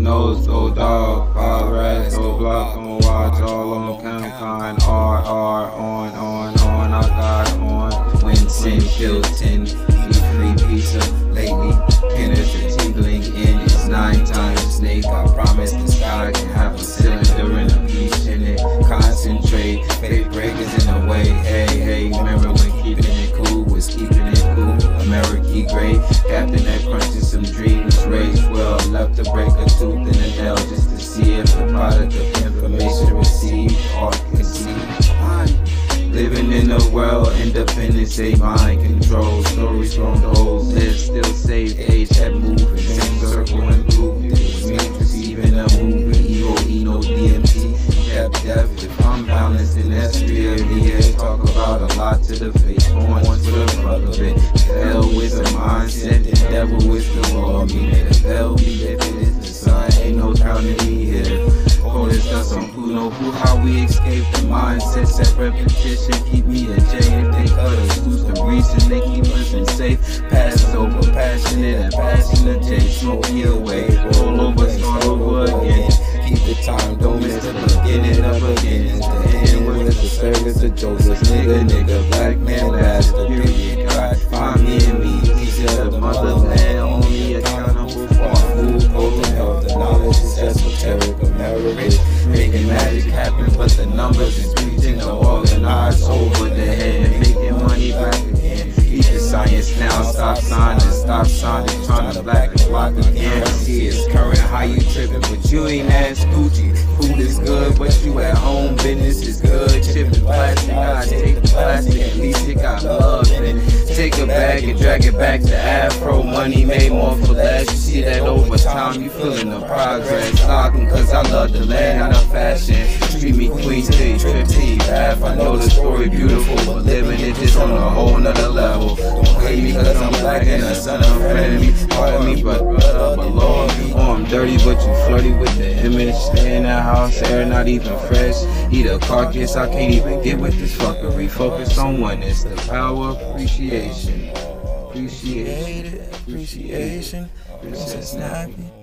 nose, go dog, power rats, go block on watch, all on Campine, R, on, I got on. When 10 killed 10, eat free pizza lately. Penetrating tingling in it's 9 times snake. I promise the sky can have a cylinder and a piece in it. Concentrate, fake breakers in the way. Hey, remember when keeping it cool was keeping it cool? American great, captain that crunching some dreams. Raised well, left to break a tooth in the nail just to see if the product of information received or conceived. Living in a world, independence, say mind control. Stories from those live, still safe, age that moving. Same circle and groove. It was me receiving a movie. EOE, no DMT. Kept deaf. If I'm balanced, then that's real. Yeah, talk about a lot to the face. Going to the fuck of it. Hell with the mindset, the devil is the law. Me made a bell, be lifted is the sun. Ain't no drowning me here. Discuss on who know who, how we escape the mindset, set repetition, keep me in jail. If they cut us, who's the reason they keep us in safe? Pass over, passionate and passing the J, smoke me away, roll over, start over again. Keep the time, don't miss the beginning of again. It's the end with the service of Joseph, nigga, black man, last the period. God, find me and me, piece of the motherland, only accountable for our food, hope, and health. The knowledge is esoteric, American. Making magic happen, but the numbers is preaching to organize over the head. Making money back again. Eat the science now, stop signing, trying to black and block again. See it's current, how you tripping, but you ain't ass Gucci. Food is good, but you at home, business is good. Chipping plastic, I take the plastic, at least it got love in it. Take a bag and drag it back to Afro. Money made more for less. You see that over time, you feeling the progress. Locking cause I love the land, not a fashion. Treat me queen till you trip to your path. I know the story beautiful, but living it just on a whole nother level. Don't hate me cause I'm black and a son of enemy. Part of me, but below me. Oh, I'm dirty, but you flirty with the image. Stay in that house, air not even fresh. Eat a carcass, I can't even get with this fuckery. Focus on oneness, the power of appreciation. Appreciation. Princess Nappy.